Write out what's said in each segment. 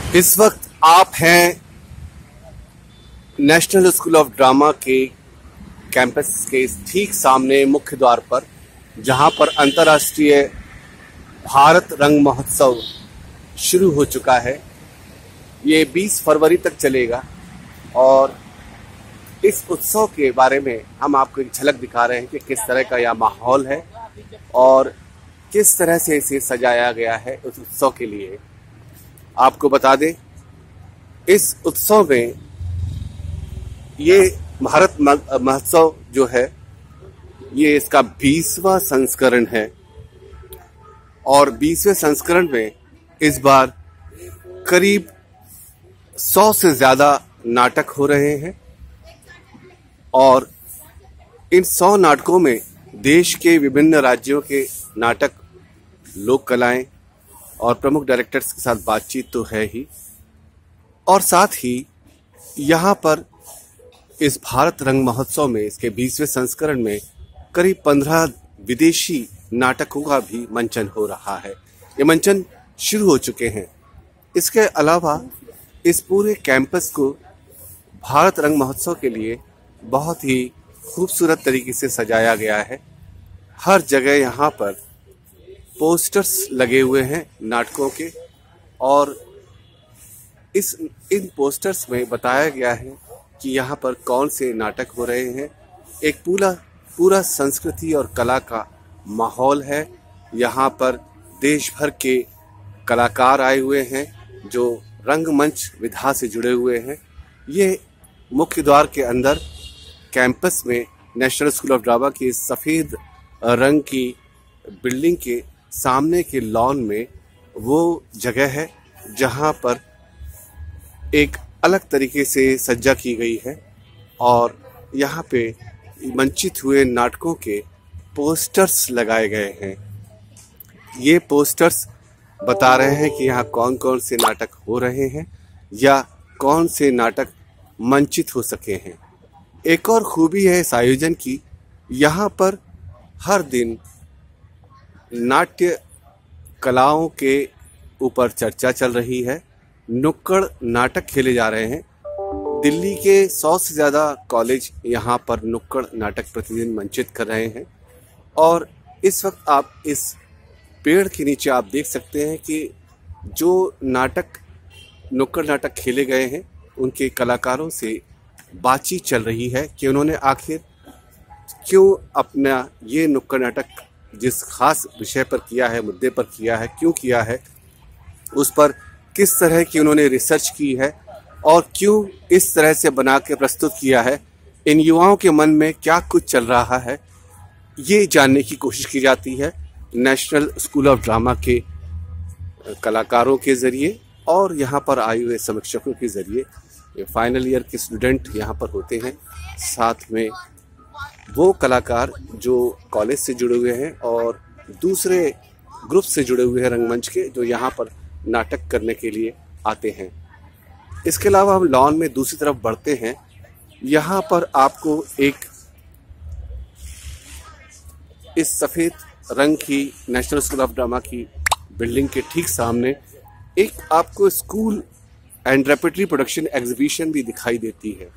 इस वक्त आप हैं नेशनल स्कूल ऑफ ड्रामा के कैंपस के ठीक सामने मुख्य द्वार पर, जहां पर अंतर्राष्ट्रीय भारत रंग महोत्सव शुरू हो चुका है। ये 20 फरवरी तक चलेगा और इस उत्सव के बारे में हम आपको एक झलक दिखा रहे हैं कि किस तरह का यह माहौल है और किस तरह से इसे सजाया गया है उस उत्सव के लिए। आपको बता दें, इस उत्सव में ये भारत महोत्सव जो है ये इसका 20वां संस्करण है और 20वें संस्करण में इस बार करीब 100 से ज़्यादा नाटक हो रहे हैं और इन 100 नाटकों में देश के विभिन्न राज्यों के नाटक, लोक कलाएं और प्रमुख डायरेक्टर्स के साथ बातचीत तो है ही, और साथ ही यहाँ पर इस भारत रंग महोत्सव में इसके 20वें संस्करण में करीब 15 विदेशी नाटकों का भी मंचन हो रहा है। ये मंचन शुरू हो चुके हैं। इसके अलावा इस पूरे कैंपस को भारत रंग महोत्सव के लिए बहुत ही खूबसूरत तरीके से सजाया गया है। हर जगह यहाँ पर पोस्टर्स लगे हुए हैं नाटकों के और इन पोस्टर्स में बताया गया है कि यहाँ पर कौन से नाटक हो रहे हैं। एक पूरा संस्कृति और कला का माहौल है। यहाँ पर देश भर के कलाकार आए हुए हैं जो रंगमंच विधा से जुड़े हुए हैं। ये मुख्य द्वार के अंदर कैंपस में नेशनल स्कूल ऑफ ड्रामा की सफ़ेद रंग की बिल्डिंग के सामने के लॉन में वो जगह है जहाँ पर एक अलग तरीके से सज्जा की गई है और यहाँ पे मंचित हुए नाटकों के पोस्टर्स लगाए गए हैं। ये पोस्टर्स बता रहे हैं कि यहाँ कौन कौन से नाटक हो रहे हैं या कौन से नाटक मंचित हो सके हैं। एक और खूबी है इस आयोजन की, यहाँ पर हर दिन नाट्य कलाओं के ऊपर चर्चा चल रही है। नुक्कड़ नाटक खेले जा रहे हैं। दिल्ली के 100 से ज़्यादा कॉलेज यहाँ पर नुक्कड़ नाटक प्रतिदिन मंचित कर रहे हैं और इस वक्त आप इस पेड़ के नीचे आप देख सकते हैं कि जो नुक्कड़ नाटक खेले गए हैं उनके कलाकारों से बातचीत चल रही है कि उन्होंने आखिर क्यों अपना ये नुक्कड़ नाटक जिस खास विषय पर किया है, मुद्दे पर किया है, क्यों किया है, उस पर किस तरह की उन्होंने रिसर्च की है और क्यों इस तरह से बना के प्रस्तुत किया है। इन युवाओं के मन में क्या कुछ चल रहा है, ये जानने की कोशिश की जाती है नेशनल स्कूल ऑफ ड्रामा के कलाकारों के ज़रिए और यहाँ पर आए हुए समीक्षकों के ज़रिए। फाइनल ईयर के स्टूडेंट यहाँ पर होते हैं, साथ में वो कलाकार जो कॉलेज से जुड़े हुए हैं और दूसरे ग्रुप से जुड़े हुए हैं रंगमंच के, जो यहाँ पर नाटक करने के लिए आते हैं। इसके अलावा हम लॉन में दूसरी तरफ बढ़ते हैं। यहाँ पर आपको एक इस सफ़ेद रंग की नेशनल स्कूल ऑफ ड्रामा की बिल्डिंग के ठीक सामने एक आपको school and repertory production exhibition भी दिखाई देती है।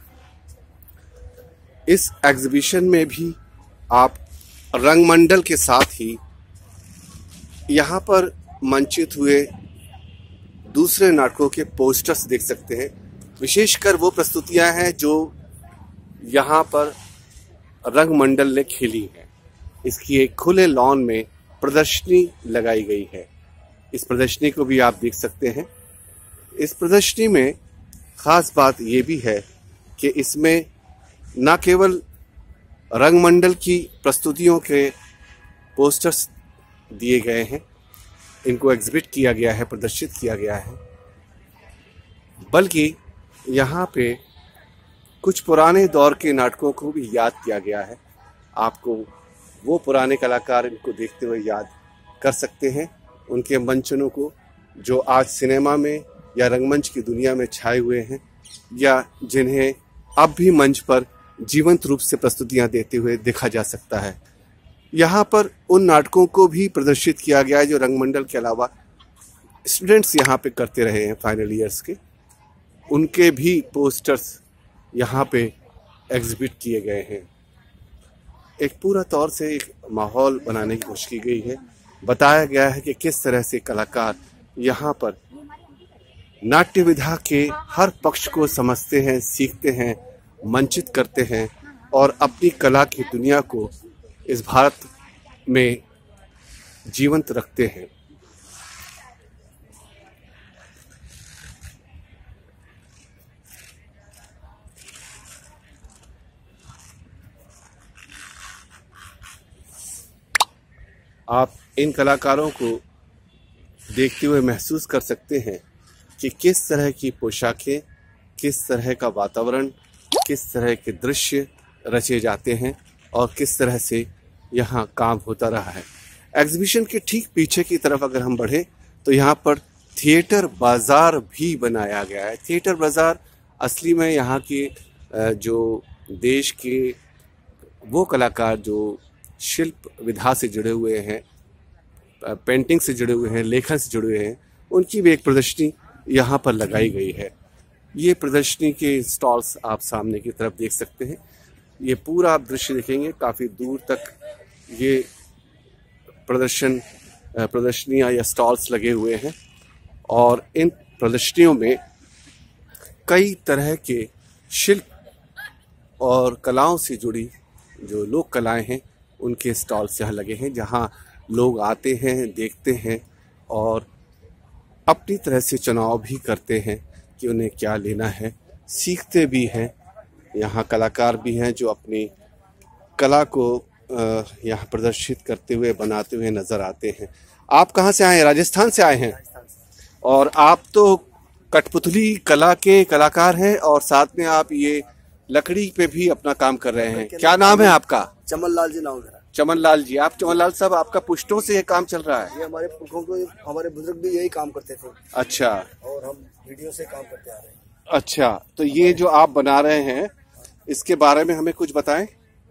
इस एग्जीबिशन में भी आप रंगमंडल के साथ ही यहाँ पर मंचित हुए दूसरे नाटकों के पोस्टर्स देख सकते हैं। विशेषकर वो प्रस्तुतियां हैं जो यहाँ पर रंगमंडल ने खेली हैं। इसकी एक खुले लॉन में प्रदर्शनी लगाई गई है। इस प्रदर्शनी को भी आप देख सकते हैं। इस प्रदर्शनी में ख़ास बात ये भी है कि इसमें न केवल रंगमंडल की प्रस्तुतियों के पोस्टर्स दिए गए हैं, इनको एग्जिबिट किया गया है, प्रदर्शित किया गया है, बल्कि यहाँ पे कुछ पुराने दौर के नाटकों को भी याद किया गया है। आपको वो पुराने कलाकार इनको देखते हुए याद कर सकते हैं, उनके मंचनों को जो आज सिनेमा में या रंगमंच की दुनिया में छाए हुए हैं या जिन्हें अब भी मंच पर जीवंत रूप से प्रस्तुतियाँ देते हुए देखा जा सकता है। यहाँ पर उन नाटकों को भी प्रदर्शित किया गया है जो रंगमंडल के अलावा स्टूडेंट्स यहाँ पे करते रहे हैं फाइनल ईयर्स के, उनके भी पोस्टर्स यहाँ पे एग्जिबिट किए गए हैं। एक पूरा तौर से एक माहौल बनाने की कोशिश की गई है। बताया गया है कि किस तरह से कलाकार यहाँ पर नाट्य विधा के हर पक्ष को समझते हैं, सीखते हैं, मंचित करते हैं और अपनी कला की दुनिया को इस भारत में जीवंत रखते हैं। आप इन कलाकारों को देखते हुए महसूस कर सकते हैं कि किस तरह की पोशाकें, किस तरह का वातावरण, किस तरह के दृश्य रचे जाते हैं और किस तरह से यहाँ काम होता रहा है। एग्जीबिशन के ठीक पीछे की तरफ अगर हम बढ़ें तो यहाँ पर थिएटर बाज़ार भी बनाया गया है। थिएटर बाज़ार असली में यहाँ के जो देश के वो कलाकार जो शिल्प विधा से जुड़े हुए हैं, पेंटिंग से जुड़े हुए हैं, लेखन से जुड़े हुए हैं, उनकी भी एक प्रदर्शनी यहाँ पर लगाई गई है। ये प्रदर्शनी के स्टॉल्स आप सामने की तरफ देख सकते हैं। ये पूरा आप दृश्य देखेंगे, काफ़ी दूर तक ये प्रदर्शनियाँ या स्टॉल्स लगे हुए हैं और इन प्रदर्शनियों में कई तरह के शिल्प और कलाओं से जुड़ी जो लोक कलाएं हैं उनके स्टॉल्स यहाँ लगे हैं, जहाँ लोग आते हैं, देखते हैं और अपनी तरह से चुनाव भी करते हैं कि उन्हें क्या लेना है, सीखते भी हैं। यहाँ कलाकार भी हैं जो अपनी कला को यहाँ प्रदर्शित करते हुए, बनाते हुए नज़र आते हैं। आप कहाँ से आए हैं? राजस्थान से आए हैं। और आप तो कठपुतली कला के कलाकार हैं और साथ में आप ये लकड़ी पे भी अपना काम कर रहे हैं। क्या नाम है आपका? चमन लाल जी नाम है। चमन लाल जी। आप चमन लाल साहब, आपका पुश्तों से ये काम चल रहा है? ये हमारे पुरखों को, हमारे बुजुर्ग भी यही काम करते थे। अच्छा। और हम वीडियो से काम करते आ रहे हैं। अच्छा, तो ये जो आप बना रहे हैं इसके बारे में हमें कुछ बताएं।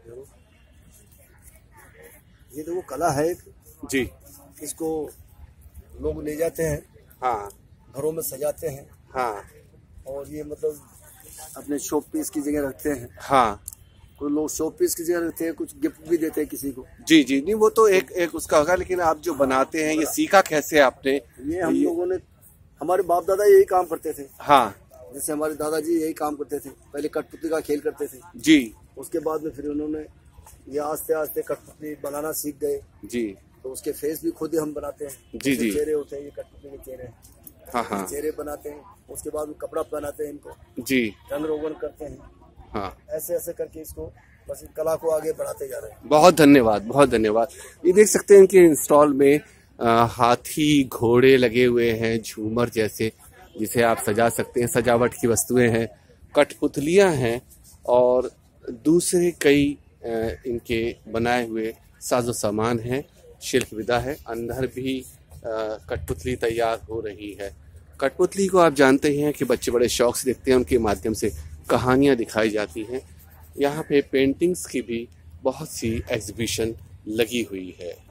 ये तो वो कला है एक जी। इसको लोग ले जाते हैं, हाँ, घरों में सजाते हैं। हाँ। और ये मतलब अपने शो पीस की जगह रखते हैं। हाँ, कुछ लोग शो पीस की जगह रखते हैं, कुछ गिफ्ट भी देते हैं किसी को। जी जी, नहीं वो तो एक उसका होगा, लेकिन आप जो बनाते हैं ये सीखा कैसे आपने? ये हम लोगों ने, हमारे बाप दादा यही काम करते थे। हाँ। जैसे हमारे दादाजी यही काम करते थे, पहले कठपुतली का खेल करते थे जी। उसके बाद में फिर उन्होंने ये आस्ते आस्ते कठपुतली बनाना सीख गए जी। तो उसके फेस भी खुद ही हम बनाते हैं। जी जी। चेहरे होते हैं, ये कठपुतली के चेहरे। हाँ हाँ। चेहरे बनाते हैं, उसके बाद में कपड़ा पहनाते हैं इनको। जी। रंग रोगन करते हैं। हाँ, ऐसे ऐसे करके इसको बस कला को आगे बढ़ाते जा रहे हैं। बहुत धन्यवाद, बहुत धन्यवाद। ये देख सकते हैं कि इंस्टॉल में हाथी, घोड़े लगे हुए हैं, झूमर जैसे, जिसे आप सजा सकते हैं, सजावट की वस्तुएं हैं, कठपुतलियां हैं और दूसरे कई इनके बनाए हुए साजो सामान हैं। शिल्प विधा है। अंदर भी कठपुतली तैयार हो रही है। कठपुतली को आप जानते ही हैं कि बच्चे बड़े शौक से देखते हैं, उनके माध्यम से कहानियां दिखाई जाती हैं। यहाँ पे पेंटिंग्स की भी बहुत सी एग्जीबिशन लगी हुई है।